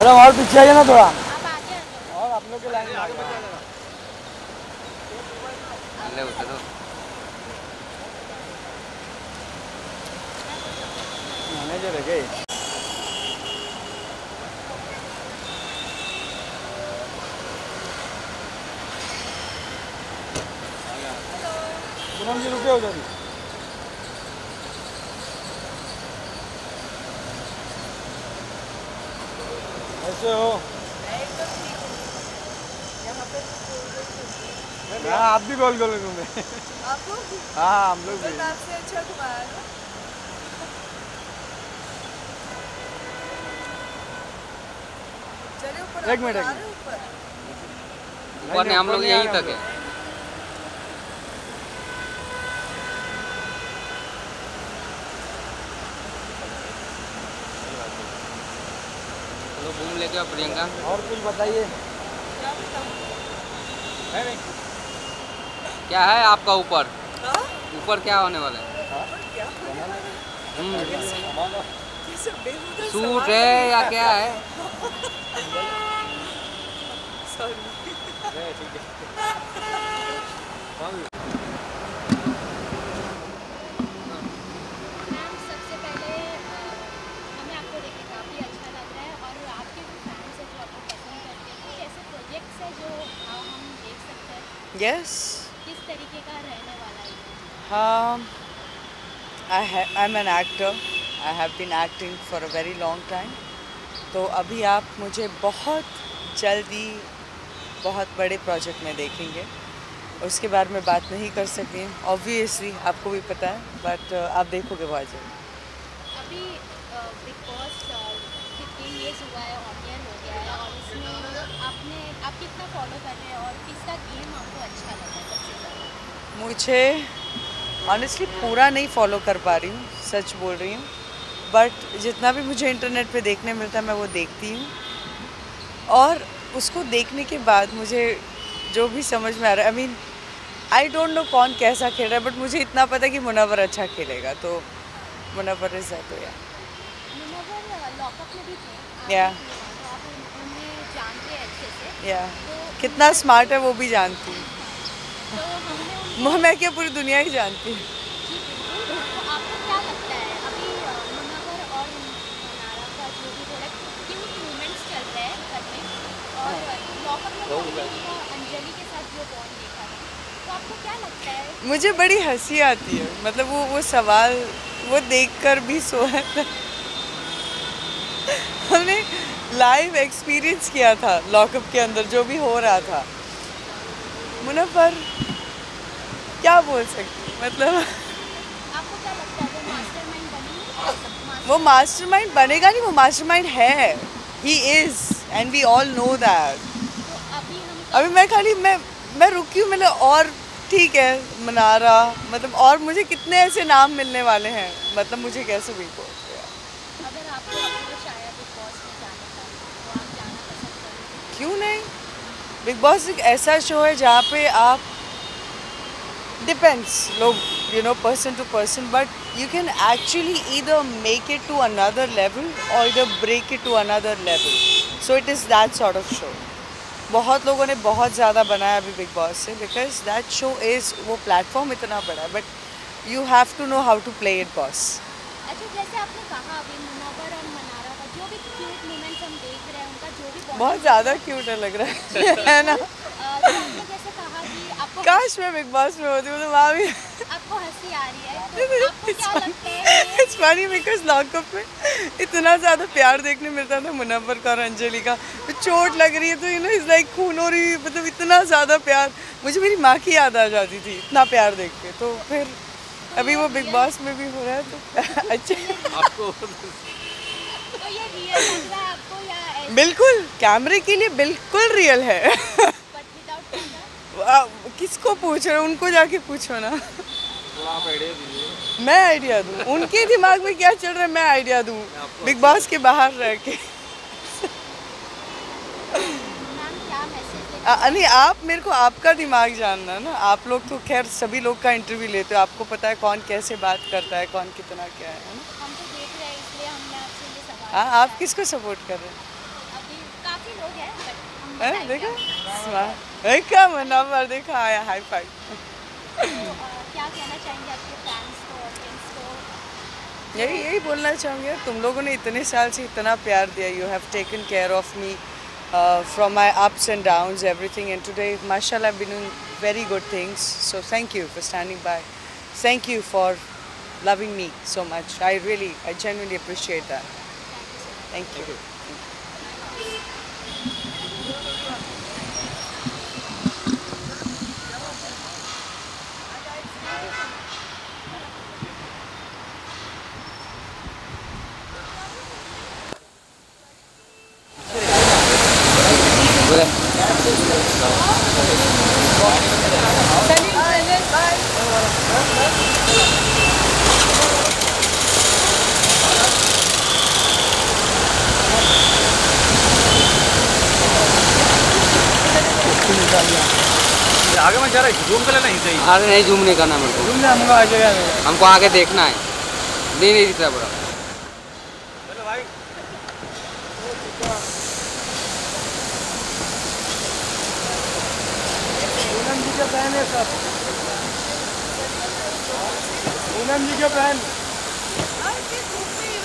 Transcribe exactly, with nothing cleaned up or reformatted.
और पीछे आइए ना थोड़ा, और आप लोग के लाइन में आगे मैनेजर है क्या? पूनम जी रुके हो जल्दी। कैसे हो? हाँ आप भी गोल गोल घूमे। आप लोग भी? हाँ हम लोग भी। आपसे अच्छा घुमाया ना। चलिए ऊपर। एक मिनट ऊपर ऊपर नहीं, हम लोग यहीं तक है। चलो घूम लेके आओ प्रियंका। और कुछ बताइए। क्या है आपका ऊपर? हाँ? ऊपर क्या होने वाला है? सूट है या क्या है? सबसे पहले हमें आपको देख के काफ़ी अच्छा लग रहा है और आपके जो फैंस हैं जो आपको पसंद करते हैं, कुछ ऐसे प्रोजेक्ट्स हैं जो हम देख सकते हैं? Yes. किस तरीके का रहने वाला है? Um, I ha- I'm an actor. I have been acting for a very long time. तो अभी आप मुझे बहुत जल्दी बहुत बड़े प्रोजेक्ट में देखेंगे। उसके बारे में बात नहीं कर सकती, ऑब्वियसली आपको भी पता है, बट आप देखोगे बहुत जल्द। अभी बिग बॉस फिफ्टीन ईयर्स हुआ है, ऑन ईयर हो गया है और इसमें आपने आप कितना फॉलो कर रहे हैं और किसका गेम आपको अच्छा लगा सबसे ज़्यादा? मुझे ऑनेस्टली पूरा नहीं फॉलो कर पा रही हूँ, सच बोल रही हूँ, बट जितना भी मुझे इंटरनेट पे देखने मिलता है मैं वो देखती हूँ और उसको देखने के बाद मुझे जो भी समझ में आ रहा है, I mean I don't know कौन कैसा खेल रहा है, बट मुझे इतना पता है कि मुनव्वर अच्छा खेलेगा, तो मुनव्वर इज दैट। तो या मुनव्वर लॉकअप में भी थे, या तो आप उन्हें जानते हैं अच्छे से। या कितना स्मार्ट है वो भी जानती हूँ। तो हमने मैं मैं क्या पूरी दुनिया ही जानती हूँ। तो आपको क्या लगता है अभी मुनव्वर और मनारा का जो भी थोड़ा क्यूट मूवमेंट्स चल रहे हैं घर में और लॉकअप में तो हमने उनका अंजलि के साथ जो बॉन्ड देखा था, तो आपको क्या लगता है? मुझे बड़ी हंसी आती है, मतलब वो वो सवाल वो देखकर भी सोया था। हमने लाइव एक्सपीरियंस किया था लॉकअप के अंदर जो भी हो रहा था। मुनव्वर क्या बोल सकती, मतलब आपको क्या लगता है वो मास्टरमाइंड बनेंगे? वो मास्टरमाइंड बनेगा नहीं, वो मास्टरमाइंड है, he is and we all know that. तो अभी हम अभी मैं खाली मैं मैं रुकी हूँ, मतलब और ठीक है मनारा, मतलब और मुझे कितने ऐसे नाम मिलने वाले हैं, मतलब मुझे कैसे भी बोल अगर आपको अपना शायद बिग बॉस में जाने का तो आप जाना पसंद करेंगे? क्यों नहीं। बिग बॉस एक ऐसा शो है जहाँ पे आप डिपेंड्स लोग you know person to person, but you can actually either make it to another level और either break it to another level, so it is that sort of show. बहुत लोगों ने बहुत ज़्यादा बनाया अभी बिग बॉस से, बिकॉज दैट शो इज़ वो प्लेटफॉर्म इतना बड़ा है, but you have to know how to play it boss. अच्छा, जैसे आपने कहा अभी मुनव्वर और मनारा का जो भी क्यूट मोमेंट्स हम देख रहे हैं, उनका जो भी bonding बहुत ज़्यादा क्यूट है लग रहा है है ना। अ, तो आपने जैसे कहा कि आपको काश मैं बिग बॉस में होती हूँ तो वहाँ भी आपको हंसी आ रही है, तो आपको क्या लगता है ये? इट्स फनी बिकॉज लॉकअप में इतना ज़्यादा प्यार देखने मिलता था मुनव्वर का और अंजलि का, तो चोट लग रही है तो यू नो इज़ लाइक खून हो रही, मतलब इतना ज़्यादा प्यार, मुझे मेरी माँ की याद आ जाती थी इतना प्यार देख के। तो फिर अभी वो बिग बॉस में भी हो रहा है तो अच्छा आपको तो ये रियल लग रहा है आपको या ऐसे बिल्कुल कैमरे के लिए बिल्कुल रियल है। But without camera? आ, किसको पूछ रहे हो, उनको जाके पूछो ना। आप आइडिया दीजिए। मैं आइडिया दूँ, उनके दिमाग में क्या चल रहा है मैं आइडिया दूँ बिग बॉस के बाहर रह के। मैम क्या मैसेज आ, नहीं आप मेरे को आपका दिमाग जानना ना, आप लोग तो खैर सभी लोग का इंटरव्यू लेते हो, आपको पता है कौन कैसे बात करता है, कौन कितना क्या है ना। हम तो देख रहे हैं इसलिए हमने आपसे ये सवाल हाँ आप पूछा। किसको सपोर्ट कर रहे हैं? अभी हैं देखा स्मार्ट देखा मनोवर देखा आया हाई फाइव। तो, अ, क्या कहना चाहेंगे आपके फैंस को, ऑडियंस को? यही यही बोलना चाहूँगी यार, तुम लोगों ने इतने साल से इतना प्यार दिया, you have taken care of me from my ups and downs everything, and today माशाल्लाह I've been doing very good things, so thank you for standing by, thank you for loving me so much, I really I genuinely appreciate that, thank you. आगे में जा रहा है, zoom कर लेना ही सही। अरे नहीं जूम नहीं करना मेरे को, जूम हमको आ जाएगा, हमको आगे देखना है, नहीं नहीं दिख रहा पूरा। चलो भाई पूनम जी का बहन है सब, पूनम जी का बहन। आज के धूप में